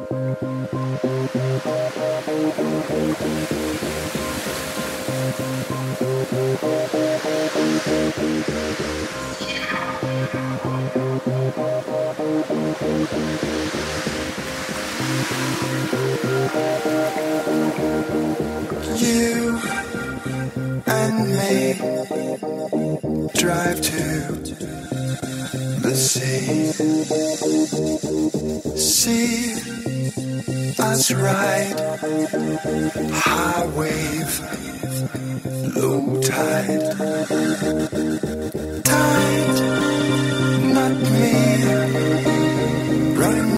You and me drive to the sea. See us ride high wave, low tide. Tide, not me.